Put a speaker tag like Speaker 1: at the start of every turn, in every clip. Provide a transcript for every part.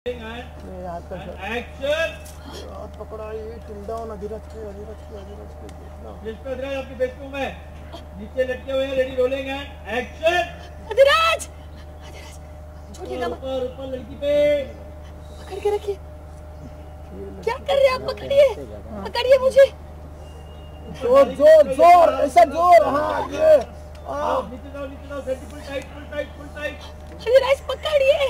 Speaker 1: Action
Speaker 2: पकड़ा ये chill down Adhiraj के
Speaker 1: अधिराज आपकी बेस्ट में नीचे लटके हुए हैं ready rolling and action
Speaker 3: Adhiraj Adhiraj छोड़िएगा
Speaker 1: ऊपर ऊपर लड़की पे
Speaker 3: पकड़ के रखिए क्या कर रहे हैं आप पकड़िए पकड़िए मुझे
Speaker 2: जोर जोर जोर ऐसा जोर हाँ ये
Speaker 1: नीचे जाओ फुल टाइट
Speaker 3: अधिराज पकड़िए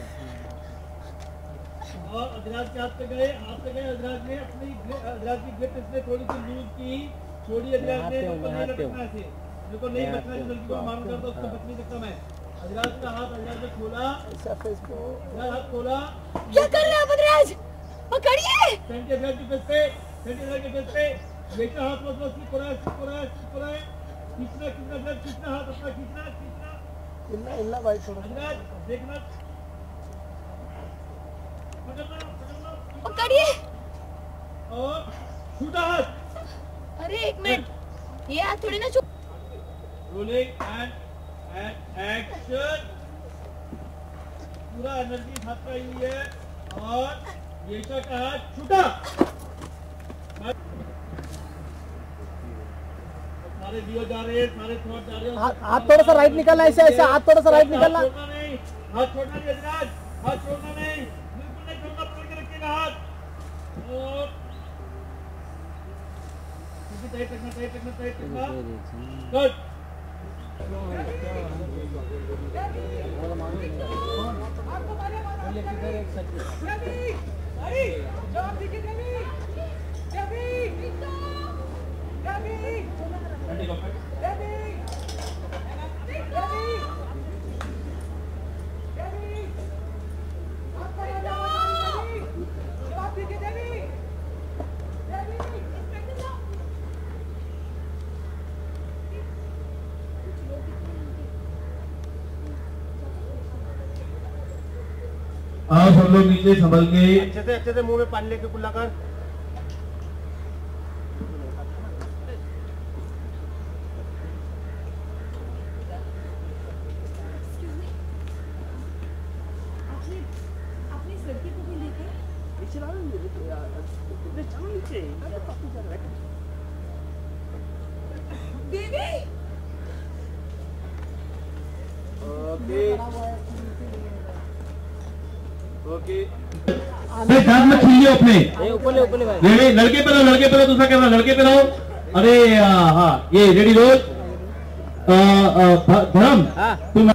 Speaker 1: और अधिराज के हाथ पे गए अधिराज ने अपनी अधिराज की ग्रिप इसने थोड़ी सी लूज की छोड़ी अधिराज ने नहीं रखना ऐसे देखो नहीं बचना है लड़की को मालूम करता उसको बच नहीं सकता मैं अधिराज का हाथ अधिराज ने खोला अधिराज हाथ खोला
Speaker 3: क्या कर रहे हैं आप अधिराज पकड़िए
Speaker 1: सेंटर अधिराज के फेस पे ये का हाथ मतलब स्लिप हो रहा है खींचना अधिराज खींचना हाथ अपना खींचना
Speaker 2: इल्ला भाई थोड़ा
Speaker 1: अधिराज देखना
Speaker 3: पकड़िए
Speaker 1: और छूटा हाथ
Speaker 3: अरे एक मिनट ये हाथ थोड़ी ना
Speaker 1: रोलिंग एंड एक्शन पूरा एनर्जी हाथ में आई हुई है और येशा का हाथ छूटा सारे दियो जा रहे हैं सारे थॉट जा रहे हैं
Speaker 2: हाथ थोड़ा सा राइट निकलना ऐसे हाथ थोड़ा सा राइट निकलना
Speaker 1: हाथ छोड़ना नहीं अधिराज हाथ छोड़ना नहीं पकड़ के रखिएगा हाथ और टाइट रखना कट
Speaker 4: आप सब लोग नीचे संभल के
Speaker 2: अच्छे से मुंह में पानी लेके कुल्ला कर
Speaker 3: आपने इस लड़की को भी देखा देवी
Speaker 2: ओके
Speaker 4: दांत मत छीलिए अपने
Speaker 2: ऊपर भाई
Speaker 4: ये लड़के पे रहो दूसरा कैमरा लड़के पे रहो अरे हाँ ये रेडी रोल धर्म तुम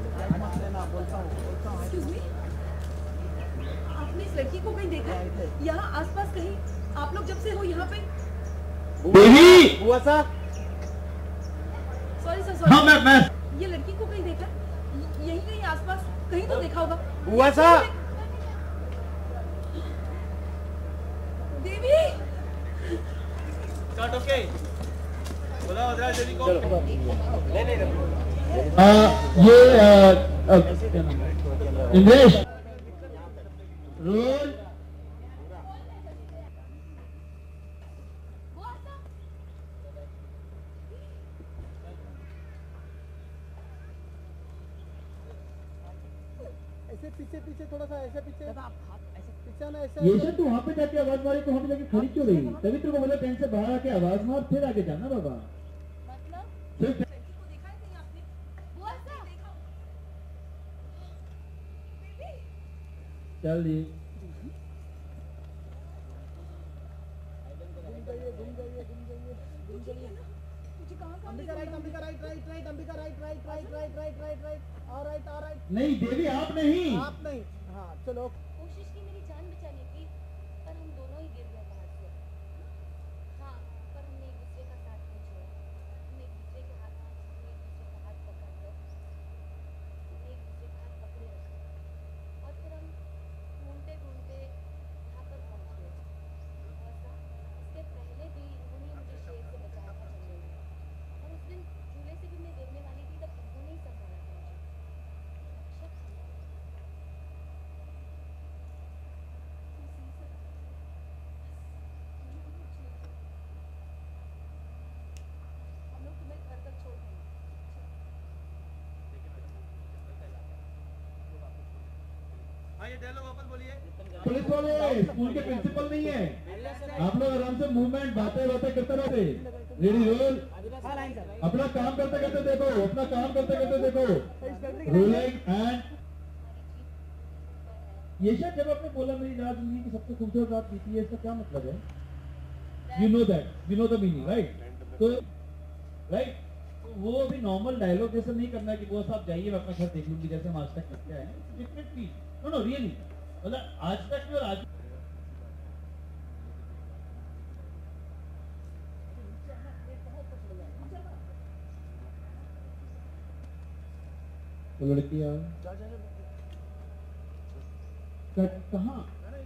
Speaker 3: आपने इस लड़की को कहीं देखा यहाँ आसपास कहीं आप लोग जब से हो यहाँ पे
Speaker 4: देवी
Speaker 2: हुआ सा
Speaker 3: सॉरी
Speaker 4: हाँ मैं
Speaker 3: ये लड़की को कहीं देखा यहीं कहीं आसपास कहीं तो देखा होगा
Speaker 2: हुआ सा
Speaker 3: देवी
Speaker 1: स्टार्ट ओके बोला अधिराज जल्दी को
Speaker 4: ये इंद्रेश रोल
Speaker 2: ऐसे पीछे थोड़ा सा ऐसे पीछे ना ऐसे
Speaker 4: ये सर तू वहाँ पे जाके आवाज मारी तो वहाँ पे जाके खड़ी क्यों रही तभी तेरे को बोला टेंट से बाहर आके आवाज मार फिर आगे जाना बाबा
Speaker 3: मतलब
Speaker 4: सिर्फ
Speaker 3: लड़की को देखा है कहीं आपने वो ऐसा देखा बेबी
Speaker 4: चल जी
Speaker 3: मुझे कहाँ
Speaker 2: अंबिका राइट
Speaker 4: नहीं देवी आप नहीं
Speaker 2: आप नहीं हाँ चलो
Speaker 5: कोशिश की मेरी जान बचाने की पर हम दोनों ही गिर गए पहाड़ से हाँ पर हमने एक दूसरे का साथ नहीं छोड़ा हमने एक दूसरे के हाथ पकड़ कर हमने एक दूसरे का हाथ पकड़े रखा और फिर हम ढूंढते यहाँ पर पहुँच गए और इसके पहले भी उन्होंने मुझे शेर से बचाया था जंगल में और उस दिन झूले से भी मैं गिरने वाली थी तब उन्होंने ही संभाला था मुझे रक्षक संभाला
Speaker 1: हाँ ये डायलॉग वापस बोलिए।
Speaker 4: पुलिस वाले स्कूल के प्रिंसिपल नहीं है, आप लोग आराम से मूवमेंट बातें करते रहते। रेडी रोल, अपना काम करते करते देखो, अपना काम करते करते देखो, रोलिंग एंड
Speaker 1: ये शायद जब आपने बोला मेरी जिंदगी की सबसे खूबसूरत रात बीती है, इसका क्या मतलब है? You know that, you know the meaning, right? तो राइट, तो वो अभी नॉर्मल डायलॉग जैसा नहीं करना है कि वो आप जाइए मैं अपना घर देख लूंगी जैसे हम आज तक करते आए हैं। डिफरेंट फील, नो रियली, मतलब आज तक भी और आज
Speaker 4: लड़कियां कहाँ?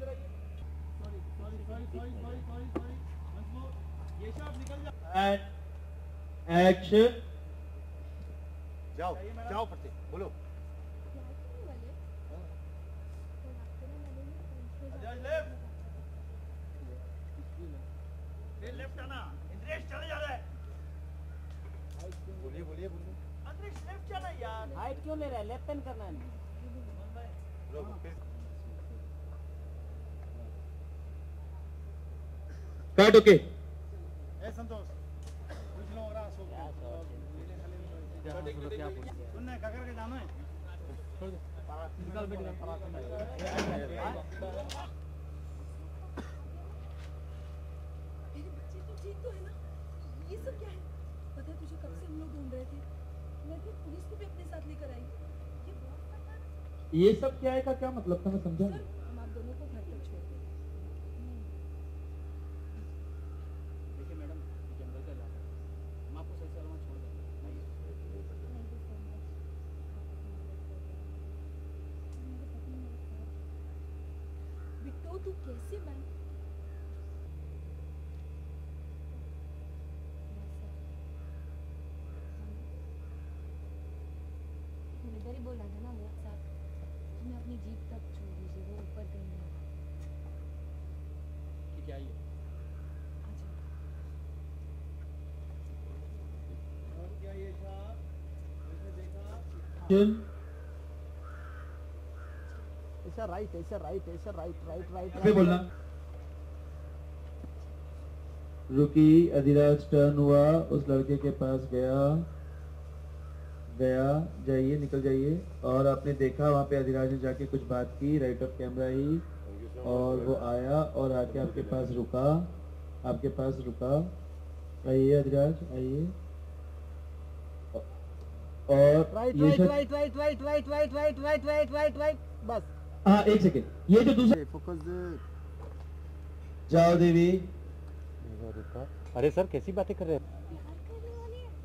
Speaker 1: एक्शन,
Speaker 2: जाओ जाओ फटे बोलो।
Speaker 1: लेफ्ट आना, इंद्रेश चले जा रहा है।
Speaker 2: बोलिए बोलिए बोलिए।
Speaker 1: इंद्रेश लेफ्ट जाना यार।
Speaker 3: हाइट क्यों ले रहा है? लेफ्ट हैंड करना है।
Speaker 1: Cut okay.
Speaker 2: ए संतोष कुछ लो रहा सो सुनने का करके जानो है। निकल बेटी
Speaker 3: मेरे बच्चे तो ठीक तो है ना? ये सब क्या है? पता है तुझे कब से हम लोग ढूंढ रहे थे। मैं फिर पुलिस को भी अपने साथ लेकर आई। ये बहुत खतरनाक है।
Speaker 1: ये सब क्या है का क्या मतलब था, मैं समझा नहीं।
Speaker 3: सर, हम आप दोनों को घर तक छोड़ दें।
Speaker 6: देखिए मैडम, जंगल का इलाका है, हम आपको सही सलामत छोड़ देंगे।
Speaker 3: बिट्टू तू कैसे बन?
Speaker 5: इधर ही बोला था ना वो साहब, हमें अपनी जीप तक छोड़ दीजिए, वो ऊपर कहीं है।
Speaker 6: ठीक है आइए।
Speaker 1: और क्या ये था, जैसे देखा
Speaker 2: ऐसा राइट ऐसा राइट ऐसा राइट राइट राइट
Speaker 1: फिर बोलना। रुकी, अधिराज टर्न हुआ, उस लड़के के पास गया, जाइए निकल जाइए। और आपने देखा वहाँ पे अधिराज ने जाके कुछ बात की, राइट ऑफ कैमरा ही, और वो आया और आके आपके पास रुका। आइए अधिराज आइए। और
Speaker 2: राइट
Speaker 1: ये
Speaker 2: राइट
Speaker 1: सब-
Speaker 2: right right right right right right right right right right बस।
Speaker 1: हाँ एक सेकेंड, ये जो दूसरा,
Speaker 2: फोकस
Speaker 1: जाओ देवी।
Speaker 6: अरे सर कैसी बातें कर रहे हैं?
Speaker 5: प्यार करने वाली है।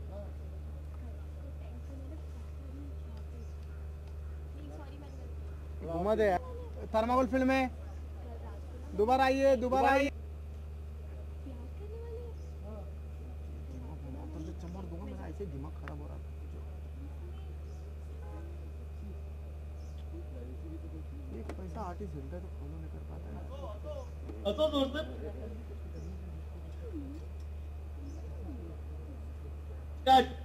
Speaker 5: सॉरी मैंने
Speaker 2: घुमा दे थर्माकोल फिल्म में दोबारा आइए
Speaker 5: प्यार करने वाली है।
Speaker 2: चमड़ दूंगा मेरा, ऐसे दिमाग खराब हो रहा है। एक पैसा आर्टिस्ट मिलता है तो फॉलो नहीं कर पाता है।
Speaker 1: असो दोस्त कट।